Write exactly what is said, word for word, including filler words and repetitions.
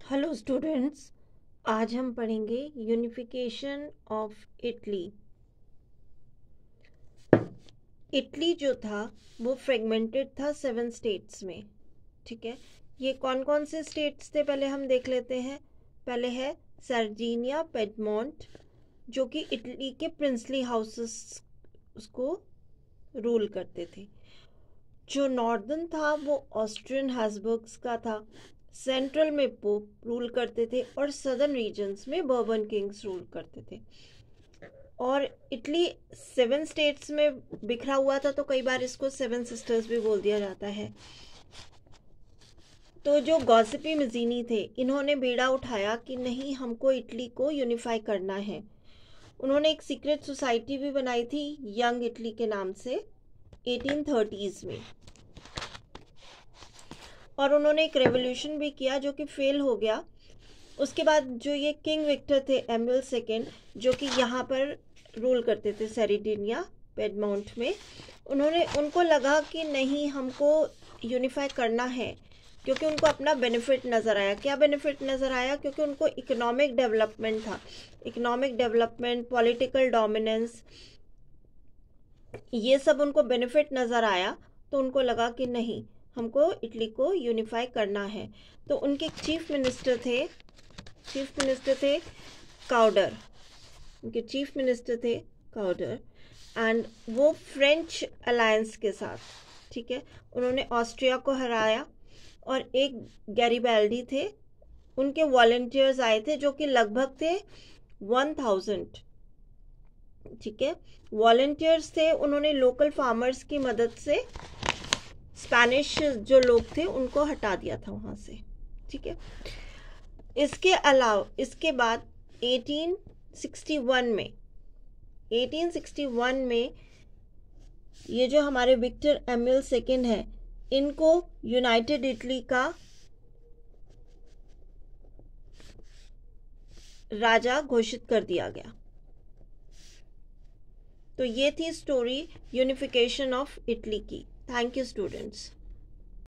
Hello students, आज हम पढ़ेंगे यूनिफिकेशन ऑफ इटली। इटली जो था वो फ्रेगमेंटेड था सेवन स्टेट्स में। ठीक है, ये कौन कौन से स्टेट्स थे पहले हम देख लेते हैं। पहले है सार्डिनिया, पेडमोंट, जो कि इटली के प्रिंसली हाउसेस उसको रूल करते थे। जो नॉर्दर्न था वो ऑस्ट्रियन हैब्सबर्ग्स का था। सेंट्रल में पोप रूल करते थे और सदर्न रीजन्स में बर्बन किंग्स रूल करते थे। और इटली सेवन स्टेट्स में बिखरा हुआ था, तो कई बार इसको सेवन सिस्टर्स भी बोल दिया जाता है। तो जो गॉसिपी मजीनी थे, इन्होंने बीड़ा उठाया कि नहीं, हमको इटली को यूनिफाई करना है। उन्होंने एक सीक्रेट सोसाइटी भी बनाई थी यंग इटली के नाम से एटीन थर्टीज़ में, और उन्होंने एक रेवोल्यूशन भी किया जो कि फेल हो गया। उसके बाद जो ये किंग विक्टर थे, एम्यूल सेकेंड, जो कि यहाँ पर रूल करते थे सार्डिनिया, पेडमोंट में, उन्होंने उनको लगा कि नहीं, हमको यूनिफाई करना है, क्योंकि उनको अपना बेनिफिट नज़र आया। क्या बेनिफिट नज़र आया? क्योंकि उनको इकोनॉमिक डेवलपमेंट था, इकोनॉमिक डेवलपमेंट, पॉलिटिकल डोमिनेंस, ये सब उनको बेनिफिट नज़र आया। तो उनको लगा कि नहीं, हमको इटली को यूनिफाई करना है। तो उनके चीफ मिनिस्टर थे चीफ मिनिस्टर थे काउडर उनके चीफ मिनिस्टर थे काउडर एंड वो फ्रेंच अलायंस के साथ, ठीक है, उन्होंने ऑस्ट्रिया को हराया। और एक गैरिबाल्डी थे, उनके वॉलंटियर्स आए थे जो कि लगभग थे वन थाउजेंड। ठीक है, वॉलंटियर्स थे। उन्होंने लोकल फार्मर्स की मदद से स्पेनिश जो लोग थे उनको हटा दिया था वहाँ से। ठीक है, इसके अलावा इसके बाद एटीन सिक्सटी वन में एटीन सिक्सटी वन में ये जो हमारे विक्टर एम्यूल सेकेंड है, इनको यूनाइटेड इटली का राजा घोषित कर दिया गया। तो ये थी स्टोरी यूनिफिकेशन ऑफ इटली की। Thank you students.